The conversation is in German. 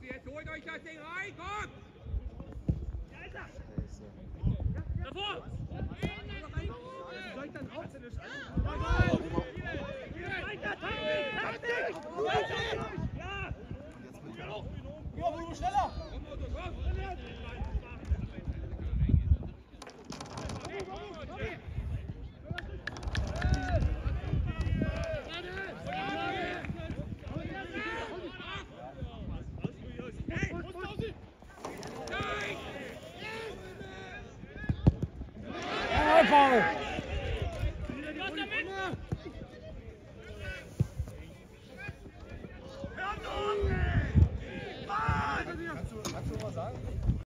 Jetzt holt euch das Ding rein, komm! Davor! Soll ich dann raus? Ja, Bruno, schneller! Foul!